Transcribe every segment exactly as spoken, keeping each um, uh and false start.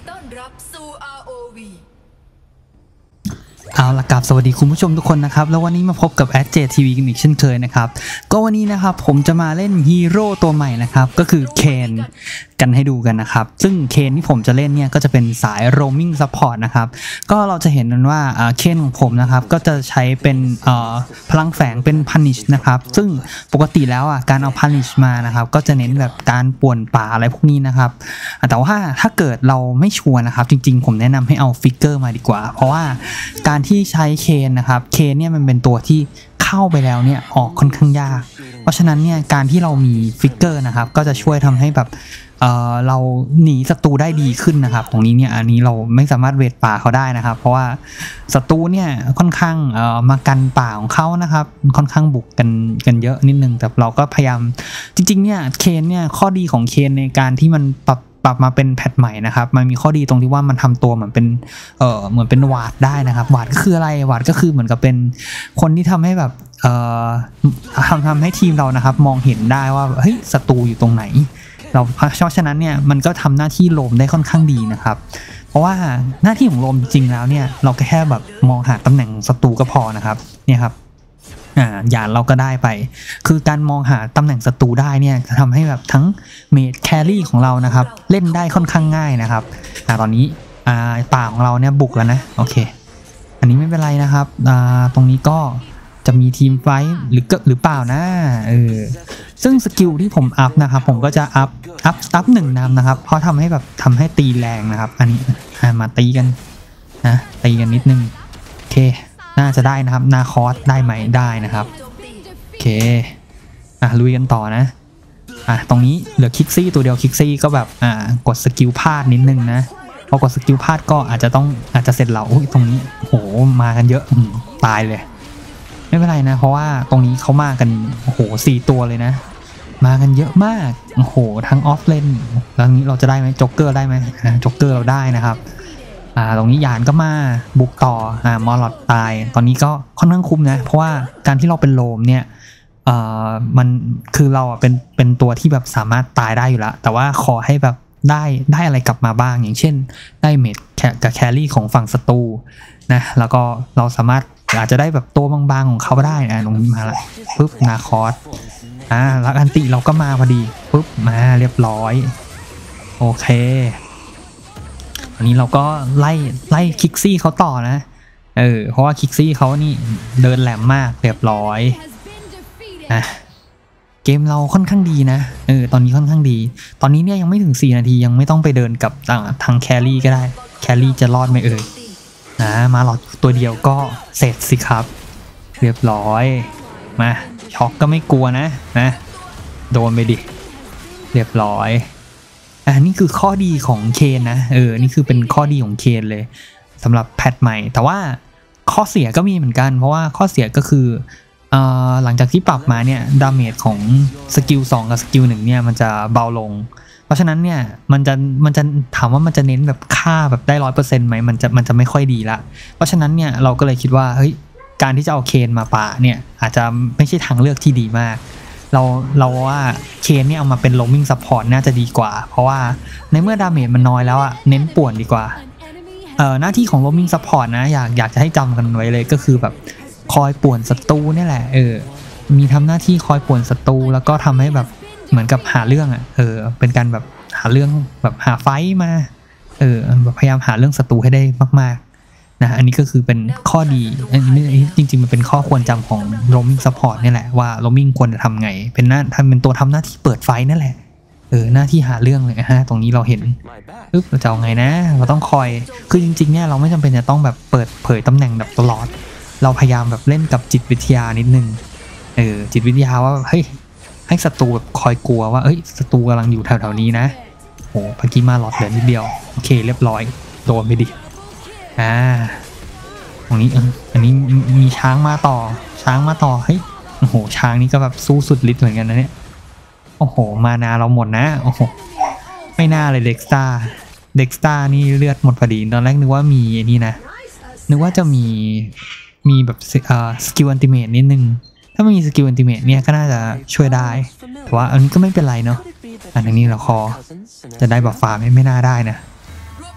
ต้อนรับสู่ อาร์ โอ วีเอาละครับสวัสดีคุณผู้ชมทุกคนนะครับแล้ววันนี้มาพบกับ แอด เจ ที วี กันอีกเช่นเคยนะครับก็วันนี้นะครับผมจะมาเล่นฮีโร่ตัวใหม่นะครับก็คือเคนกันให้ดูกันนะครับซึ่งเคนที่ผมจะเล่นเนี่ยก็จะเป็นสาย roaming support นะครับก็เราจะเห็นกันว่าเคนของผมนะครับก็จะใช้เป็นพลังแฝงเป็น punish นะครับซึ่งปกติแล้วอ่ะการเอา punish มานะครับก็จะเน้นแบบการป่วนป่าอะไรพวกนี้นะครับแต่ว่าถ้าเกิดเราไม่ชัวร์นะครับจริงๆผมแนะนำให้เอาฟิกเกอร์มาดีกว่าเพราะว่าการที่ใช้เคนนะครับเคนเนี่ยมันเป็นตัวที่เข้าไปแล้วเนี่ยออกค่อนข้างยากเพราะฉะนั้นเนี่ยการที่เรามีฟิกเกอร์นะครับก็จะช่วยทำให้แบบเอ่อเราหนีศัตรูได้ดีขึ้นนะครับตรงนี้เนี่ยอันนี้เราไม่สามารถเวทป่าเขาได้นะครับเพราะว่าศัตรูเนี่ยค่อนข้างเอ่อมากันป่าของเขานะครับค่อนข้างบุกกันกันเยอะนิดนึงแต่เราก็พยายามจริงๆเนี่ยเคนเนี่ยข้อดีของเคนในการที่มันปรับปรับมาเป็นแพทใหม่นะครับมันมีข้อดีตรงที่ว่ามันทำตัวเหมือนเป็นเอ่อเหมือนเป็นวาดได้นะครับวาดก็คืออะไรวาดก็คือเหมือนกับเป็นคนที่ทำให้แบบเอ่อทำทำให้ทีมเรานะครับมองเห็นได้ว่าเฮ้ยศัตรูอยู่ตรงไหนเราเพราะฉะนั้นเนี่ยมันก็ทำหน้าที่โลมได้ค่อนข้างดีนะครับเพราะว่าหน้าที่ของโลมจริงแล้วเนี่ยเราแค่แบบมองหาตำแหน่งศัตรูก็พอนะครับเนี่ยครับอ่าหยาดเราก็ได้ไปคือการมองหาตำแหน่งศัตรูได้เนี่ยทำให้แบบทั้งเมจแครี่ของเรานะครับเล่นได้ค่อนข้างง่ายนะครับอ่าตอนนี้อ่าป่าของเราเนี่ยบุกแล้วนะโอเคอันนี้ไม่เป็นไรนะครับอ่าตรงนี้ก็จะมีทีมไฟท์หรือหรือเปล่านะเออซึ่งสกิลที่ผมอัพนะครับผมก็จะอัพอัพอัพหนึ่งนำนะครับเพราะทำให้แบบทำให้ตีแรงนะครับอันนี้มาตีกันนะตีกันนิดนึงโอเคน่าจะได้นะครับนาคอสได้ไหมได้นะครับโอเคอ่ะลุยกันต่อนะอ่ะตรงนี้เหลือคิกซี่ตัวเดียวคิกซี่ก็แบบอ่ากดสกิลพลาดนิดนึงนะพอกดสกิลพลาดก็อาจจะต้องอาจจะเสร็จเราอุ้ยตรงนี้โหมากันเยอะตายเลยไม่เป็นไรนะเพราะว่าตรงนี้เขามากันโอ้โหสี่ตัวเลยนะมากันเยอะมากโอ้โหทั้งออฟเลนแล้วนี้เราจะได้ไหมจ็อกเกอร์ได้ไหมจ็อกเกอร์เราได้นะครับอ่าตรงนี้ยานก็มาบุกต่ออ่ามอลลอดตายตอนนี้ก็ค่อนข้างคุ้มนะเพราะว่าการที่เราเป็นโลมเนี่ยเอ่อมันคือเราอ่ะเป็นเป็นตัวที่แบบสามารถตายได้อยู่แล้วแต่ว่าขอให้แบบได้ได้อะไรกลับมาบ้างอย่างเช่นได้เมจกับแครี่ของฝั่งศัตรูนะแล้วก็เราสามารถอาจจะได้แบบตัวบางๆของเขาได้นะตรงนี้มาละปุ๊บนาคอสอ่าแล้วอันติเราก็มาพอดีปุ๊บมาเรียบร้อยโอเคอันนี้เราก็ไล่ไล่คิกซี่เขาต่อนะเออเพราะว่าคิกซี่เขานี่เดินแหลมมากเรียบร้อยอ่ะเกมเราค่อนข้างดีนะเออตอนนี้ค่อนข้างดีตอนนี้เนี่ยยังไม่ถึงสี่นาทียังไม่ต้องไปเดินกับทางแครี่ก็ได้แครี่จะรอดไหมเอ่ยนะมาหลอดตัวเดียวก็เสร็จสิครับเรียบร้อยมาช็อกก็ไม่กลัวนะนะโดนไปดิเรียบร้อยอ่ะนี่คือข้อดีของเคนนะเออนี่คือเป็นข้อดีของเคนเลยสำหรับแพทใหม่แต่ว่าข้อเสียก็มีเหมือนกันเพราะว่าข้อเสียก็คือเอ่อหลังจากที่ปรับมาเนี่ยดาเมจของสกิลสองกับสกิลหนึ่งเนี่ยมันจะเบาลงเพราะฉะนั้นเนี่ยมันจะมันจะถามว่ามันจะเน้นแบบค่าแบบได้ร้อยเปอร์เซ็นต์ไหมมันจะมันจะไม่ค่อยดีละเพราะฉะนั้นเนี่ยเราก็เลยคิดว่าเฮ้ยการที่จะเอาเคนมาป่าเนี่ยอาจจะไม่ใช่ทางเลือกที่ดีมากเราเราว่าเคนเนี่ยเอามาเป็น roaming support น่าจะดีกว่าเพราะว่าในเมื่อดาเมจมันน้อยแล้วอะเน้นป่วนดีกว่าเอ่อหน้าที่ของ roaming support นะอยากอยากจะให้จำกันไว้เลยก็คือแบบคอยป่วนศัตรูนี่แหละเออมีทำหน้าที่คอยป่วนศัตรูแล้วก็ทำให้แบบเหมือนกับหาเรื่องอ่ะเออเป็นการแบบหาเรื่องแบบหาไฟมาเออพยายามหาเรื่องศัตรูให้ได้มากๆนะอันนี้ก็คือเป็นข้อดีอันนี้จริงๆมันเป็นข้อควรจำของ roaming support นี่แหละว่า roaming ควรจะทำไงเป็นหน้าทำเป็นตัวทำหน้าที่เปิดไฟนั่นแหละเออหน้าที่หาเรื่องเลยฮะตรงนี้เราเห็นปึ๊บเราจะเอาไงนะเราต้องคอยคือจริงๆเนี่ยเราไม่จำเป็นจะต้องแบบเปิดเผยตำแหน่งแบบตลอดเราพยายามแบบเล่นกับจิตวิทยานิดนึงเออจิตวิทยาว่าเฮ้ยให้ศัตรูแบบคอยกลัวว่าเอ้ยศัตรูกำลังอยู่แถวๆนี้นะโอ้พักกี้มาหลอดเหลือนิดเดียวโอเคเรียบร้อยโดนไปดิอ่าตรงนี้อันนี้มีช้างมาต่อช้างมาต่อเฮ้ยโอ้โหช้างนี่ก็แบบสู้สุดฤทธิ์เหมือนกันนะเนี่ยโอ้โหมานาเราหมดนะโอ้โหไม่น่าเลยเด็กสตาร์เด็กสตาร์นี่เลือดหมดพอดีตอนแรกนึกว่ามีนี่นะนึกว่าจะมีมีแบบเอ่อสกิลอันติเมตนิดนึงถ้าไม่มีสกิลอันติเมตเนี่ยก็น่าจะช่วยได้แต่ว่าอันนี้ก็ไม่เป็นไรเนาะอันนี้เราคอจะได้บัฟฟ้าไม่ไม่น่าได้นะ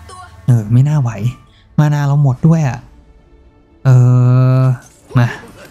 ออไม่น่าไหวมานาเราหมดด้วยอ่ะเออมา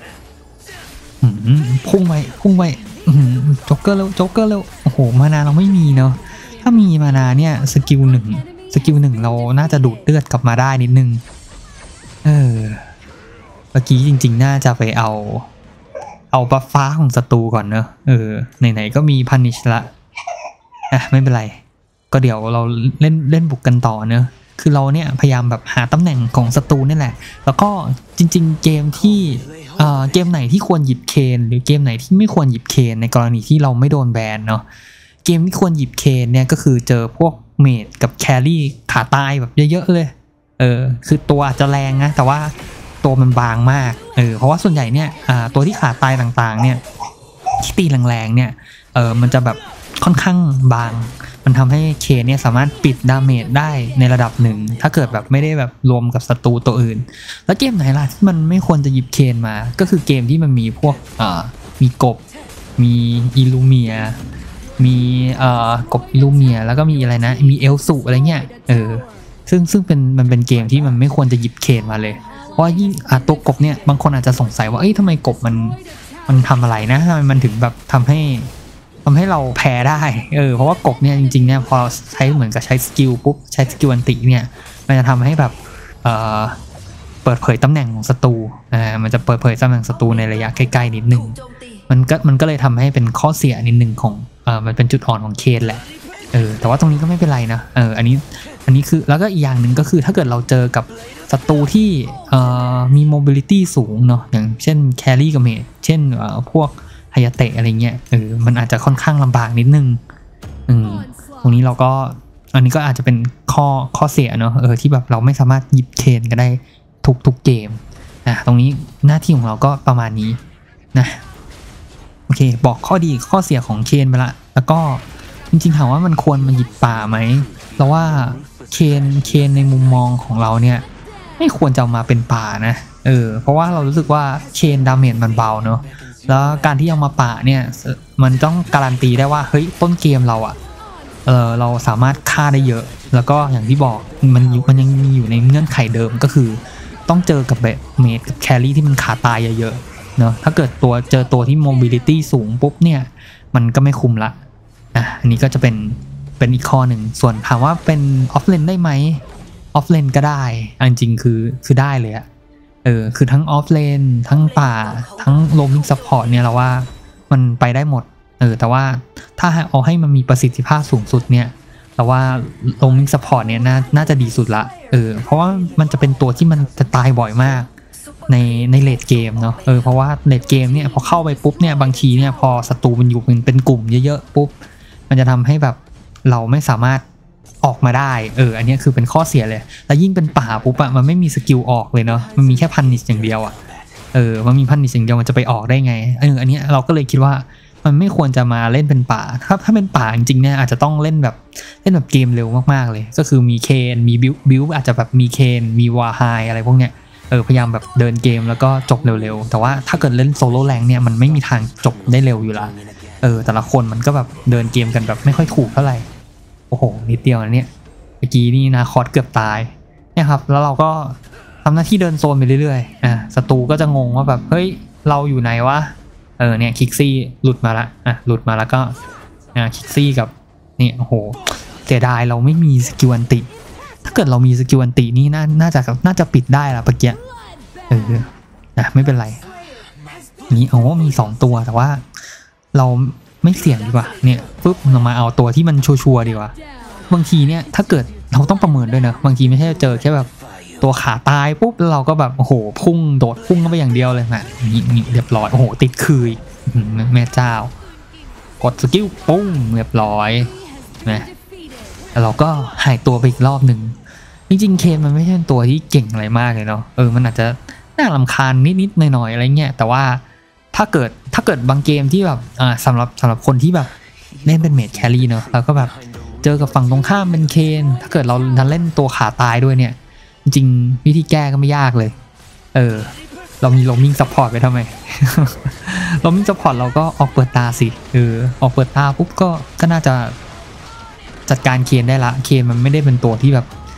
พุ่งไปพุ่งไปจ็อกเกอร์เร็วจ็อกเกอร์เร็วโอ้โหมานาเราไม่มีเนาะถ้ามีมานาเนี่ยสกิลหนึ่งสกิลหนึ่งเราน่าจะดูดเลือดกลับมาได้นิดนึงเออเมื่อกี้จริงๆน่าจะไปเอาเอาบัฟฟ้าของศัตรูก่อนเนอะเออไหนๆก็มีพันิชละอ่ะไม่เป็นไรก็เดี๋ยวเราเล่นเล่นบุกกันต่อเนอะคือเราเนี่ยพยายามแบบหาตำแหน่งของศัตรูนี่แหละแล้วก็จริงๆเกมที่เอ่อเกมไหนที่ควรหยิบเคนหรือเกมไหนที่ไม่ควรหยิบเคนในกรณีที่เราไม่โดนแบนเนาะเกมที่ควรหยิบเคนเนี่ยก็คือเจอพวกเมจกับแครี่ขาตายแบบเยอะๆเลยเออคือตัวอาจจะแรงนะแต่ว่าตัวมันบางมากเออเพราะว่าส่วนใหญ่เนี่ยอ่าตัวที่ขาตายต่างๆเนี่ยที่ตีแรงๆเนี่ยเออมันจะแบบค่อนข้างบางมันทำให้เคนเนี่ยสามารถปิดดาเมจได้ในระดับหนึ่งถ้าเกิดแบบไม่ได้แบบรวมกับศัตรูตัวอื่นแล้วเกมไหนล่ะที่มันไม่ควรจะหยิบเคนมาก็คือเกมที่มันมีพวกอ่ามีกบมีอิลูเมียมีเอ่อกบอิลูเมียแล้วก็มีอะไรนะมีเอลสุอะไรเงี้ยเออซึ่งซึ่งเป็นมันเป็นเกมที่มันไม่ควรจะหยิบเคนมาเลยเพราะยิ่งอ่ะตัวกบเนี่ยบางคนอาจจะสงสัยว่าเอ้ยทำไมกบมันมันทำอะไรนะทำไมมันถึงแบบทำให้ทำให้เราแพ้ได้เออเพราะว่ากบเนี่ยจริงๆเนี่ยพอใช้เหมือนกับใช้สกิลปุ๊บใช้สกิลอันติเนี่ยมันจะทำให้แบบเอ่อเปิดเผยตำแหน่งของศัตรูอ่ามันจะเปิดเผยตำแหน่งศัตรูในระยะใกล้ๆนิดนึงมันก็มันก็เลยทำให้เป็นข้อเสียนิดนึงของเอ่อมันเป็นจุดอ่อนของเคนแหละเออแต่ว่าตรงนี้ก็ไม่เป็นไรนะเอออันนี้อันนี้คือแล้วก็อีกอย่างหนึ่งก็คือถ้าเกิดเราเจอกับศัตรูที่เอ่อมีโมบิลิตี้สูงเนาะอย่างเช่นแครี่กับเมจเช่นเอ่อพวกฮายาเตะอะไรเงี้ยเออมันอาจจะค่อนข้างลำบากนิดนึงอืมตรงนี้เราก็อันนี้ก็อาจจะเป็นข้อข้อเสียเนาะเออที่แบบเราไม่สามารถหยิบเคนกันได้ทุกทุกเกมอ่ะตรงนี้หน้าที่ของเราก็ประมาณนี้นะโอเคบอกข้อดีข้อเสียของเคนไปละแล้วก็จริงๆถามว่ามันควรมันหยิบป่าไหมเราว่าเคนเคนในมุมมองของเราเนี่ยไม่ควรจะมาเป็นป่านะเออเพราะว่าเรารู้สึกว่าเคนดาเมจมันเบาเนาะแล้วการที่เอามาป่าเนี่ยมันต้องการันตีได้ว่าเฮ้ยต้นเกมเราอะเออเราสามารถฆ่าได้เยอะแล้วก็อย่างที่บอกมันมันยังมีอยู่ในเงื่อนไขเดิมก็คือต้องเจอกับแบบเมจกับแครี่ที่มันขาตายเยอะๆเนาะถ้าเกิดตัวเจอตัวที่โมบิลิตี้สูงปุ๊บเนี่ยมันก็ไม่คุ้มละอ่ะอันนี้ก็จะเป็นเป็นอีกข้อหนึ่งส่วนถามว่าเป็นออฟเลนได้ไหมออฟเลนก็ได้จริงๆคือคือได้เลยอะเออคือทั้งออฟเลนทั้งป่าทั้งโรมมิ่งซัพพอร์ตเนี่ยเราว่ามันไปได้หมดเออแต่ว่าถ้าเอาให้มันมีประสิทธิภาพสูงสุดเนี่ยแต่ว่าโรมมิ่งซัพพอร์ตเนี่ยน่าน่าจะดีสุดละเออเพราะว่ามันจะเป็นตัวที่มันจะตายบ่อยมากในในเลดเกมเนาะเออเพราะว่าเลดเกมเนี่ยพอเข้าไปปุ๊บเนี่ยบางทีเนี่ยพอศัตรูมันอยู่เป็นเป็นกลุ่มเยอะๆปุ๊บมันจะทำให้แบบเราไม่สามารถออกมาได้เอออันนี้คือเป็นข้อเสียเลยแล้วยิ่งเป็นป่าปุ๊บอะมันไม่มีสกิลออกเลยเนาะมันมีแค่พันนิชอย่างเดียวอะเออมันมีพันนิชอย่างเดียวมันจะไปออกได้ไงเอออันนี้เราก็เลยคิดว่ามันไม่ควรจะมาเล่นเป็นป่าถ้าถ้าเป็นป่าจริงๆเนี่ยอาจจะต้องเล่นแบบเล่นแบบเกมเร็วมากๆเลยก็คือมีเคนมีบิวบิวอาจจะแบบมีเคนมีวาไฮอะไรพวกเนี้ยเออพยายามแบบเดินเกมแล้วก็จบเร็วๆแต่ว่าถ้าเกิดเล่นโซโล่แรงเนี่ยมันไม่มีทางจบได้เร็วอยู่ละเออแต่ละคนมันก็แบบเดินเกมกันแบบไม่ค่อยถูกเท่าไหร่โอ้โหนิดเดียวนะเนี่ยเมื่อกี้นี่นาคอสเกือบตายเนี่ยครับแล้วเราก็ทำหน้าที่เดินโซนไปเรื่อยๆอ่ะศัตรูก็จะงงว่าแบบเฮ้ยเราอยู่ไหนวะเออเนี่ยคิกซี่หลุดมาละอ่ะหลุดมาแล้วก็อ่ะคิกซี่กับนี่โอ้โหเสียดายเราไม่มีสกิลอันติถ้าเกิดเรามีสกิลอันตินี่น่าน่าจะน่าจะปิดได้ละเมื่อกี้เอออ่ะไม่เป็นไรนี่โอ้มีสองตัวแต่ว่าเราไม่เสี่ยงดีกว่าเนี่ยปุ๊บเรามาเอาตัวที่มันชัวร์ๆดีกว่าบางทีเนี่ยถ้าเกิดเราต้องประเมินด้วยนะบางทีไม่ใช่เจอแค่แบบตัวขาตายปุ๊บแล้วเราก็แบบโอ้โหพุ่งโดดพุ่งเข้าไปอย่างเดียวเลยนะนี่นี่เรียบร้อยโอ้โหติดคืยแม่เจ้ากดสกิลปุ้งเรียบร้อยนะแล้วเราก็หายตัวไปอีกรอบหนึ่งจริงๆเคนมันไม่ใช่ตัวที่เก่งอะไรมากเลยเนาะเออมันอาจจะน่ารำคาญนิดๆหน่อยๆอะไรเงี้ยแต่ว่าถ้าเกิดถ้าเกิดบางเกมที่แบบอ่าสำหรับสำหรับคนที่แบบเล่นเป็นเมจแครี่เนาะแล้วก็แบบเจอกับฝั่งตรงข้ามเป็นเคนถ้าเกิดเราดันเล่นตัวขาตายด้วยเนี่ยจริงๆวิธีแก้ก็ไม่ยากเลยเออเรามีโรมมิ่งซัพพอร์ตไปทำไม โรมมิ่งซัพพอร์ตเราก็ออกเปิดตาสิเออออกเปิดตาปุ๊บก็ก็น่าจะจัดการเคนได้ละเคนมันไม่ได้เป็นตัวที่แบบ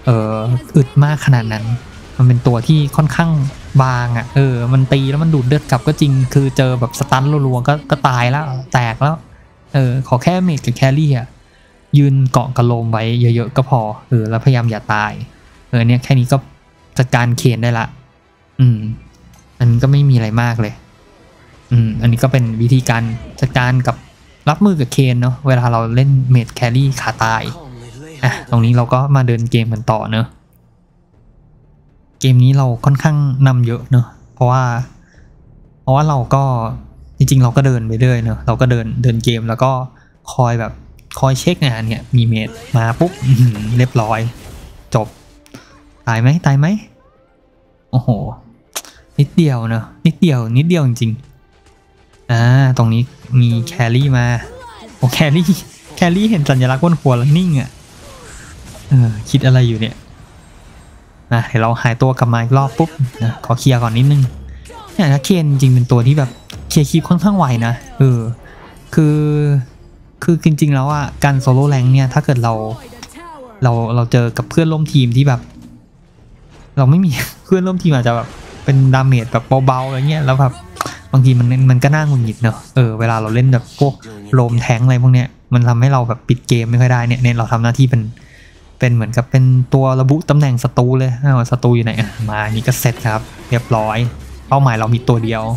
เอออึดมากขนาดนั้นมันเป็นตัวที่ค่อนข้างบางอ่ะเออมันตีแล้วมันดูดเลือดกลับก็จริงคือเจอแบบสตันรัวๆก็ก็ตายแล้วแตกแล้วเออขอแค่เมจกับแครี่อ่ะยืนเกาะกระโลมไว้เยอะๆก็พอเออแล้วพยายามอย่าตายเออเนี่ยแค่นี้ก็จัดการเคนได้ละอืมอันนี้ก็ไม่มีอะไรมากเลยอืมอันนี้ก็เป็นวิธีการจัดการกับรับมือกับเคนเนาะเวลาเราเล่นเมจแครี่ขาตายอ่ะตรงนี้เราก็มาเดินเกมกันต่อเนอะเกมนี้เราค่อนข้างนำเยอะเนอะเพราะว่าเพราะว่าเราก็จริงๆเราก็เดินไปเรื่อยเนอะเราก็เดินเดินเกมแล้วก็คอยแบบคอยเช็คงานเนี่ยมีเมจมาปุ๊บเรียบร้อยจบตายไหมตายไหมโอ้โหนิดเดียวเนอะนิดเดียวนิดเดียวจริงๆอ่าตรงนี้มีแครี่มาโอ้แครี่แครี่เห็นสัญลักษณ์บนหัวแล้วนิ่งอ่ะเออคิดอะไรอยู่เนี่ยนะเดี๋ยวเราหายตัวกลับมาอีกรอบปุ๊บนะขอเคลียร์ก่อนนิดนึงเนี่ยนะเคนจริงเป็นตัวที่แบบเคลียร์คลิปค่อนข้างไวนะเออคือคือจริงๆแล้วอ่ะการโซโล่แรงเนี่ยถ้าเกิดเราเราเราเจอกับเพื่อนร่วมทีมที่แบบเราไม่มี เพื่อนร่วมทีมอาจจะแบบเป็นดาเมจแบบเบาๆอะไรเงี้ยแล้วแบบบางทีมันมันก็น่าหงุดหงิดเนอะเออเวลาเราเล่นแบบพวกโลมแทงอะไรพวกเนี้ยมันทำให้เราแบบปิดเกมไม่ค่อยได้เนี่ยเนี่ยเราทำหน้าที่เป็นเป็นเหมือนกับเป็นตัวระบุตำแหน่งศัตรูเลยอ้าวศัตรูอยู่ไหนมานี่ก็เสร็จครับเรียบร้อยเป้าหมายเรามีตัวเดียว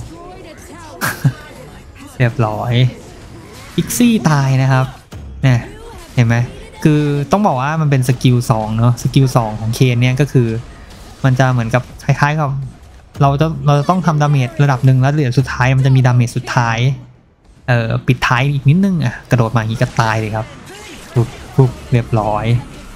เรียบร้อยพิกซี่ตายนะครับเนี่ยเห็นไหมคือต้องบอกว่ามันเป็นสกิลสองเนอะสกิลสองของเคนเนี่ยก็คือมันจะเหมือนกับคล้ายๆกับเราจะเราจะต้องทำดาเมจระดับหนึ่งแล้วเหลือสุดท้ายมันจะมีดาเมจสุดท้ายเอ่อปิดท้ายอีกนิดนึงอ่ะกระโดดมาอย่างนี้ก็ตายเลยครับปุ๊บปุ๊บเรียบร้อย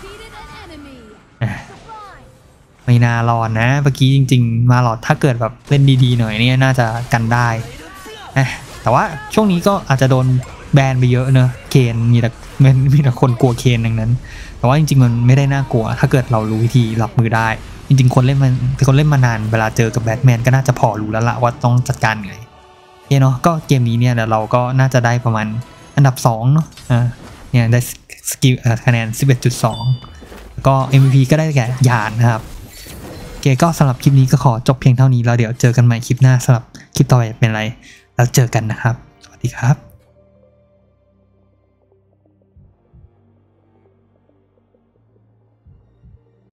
ไม่น่ารอดนะเมื่อกี้จริงๆมาหลอดถ้าเกิดแบบเล่นดีๆหน่อยเนี่ยน่าจะกันได้แต่ว่าช่วงนี้ก็อาจจะโดนแบนไปเยอะเนอะเคนมีแต่มีแต่คนกลัวเคนดังนั้นแต่ว่าจริงๆมันไม่ได้น่ากลัวถ้าเกิดเรารู้วิธีรับมือได้จริงๆคนเล่นมันคนเล่นมานานเวลาเจอกับแบทแมนก็น่าจะพอรู้แล้วละว่าต้องจัดการไงโอเคเนาะก็เกมนี้เนี่ยเราก็น่าจะได้ประมาณอันดับสองเนาะอ่าเนี่ยได้สกิลคะแนน สิบเอ็ดจุดสอง ก็ เอ็ม วี พี ก็ได้แก่หยาดนะครับโอเคก็สำหรับคลิปนี้ก็ขอจบเพียงเท่านี้แล้วเดี๋ยวเจอกันใหม่คลิปหน้าสำหรับคลิปต่อไปเป็นอะไรแล้วเจอกันนะครับสวัสดีครับ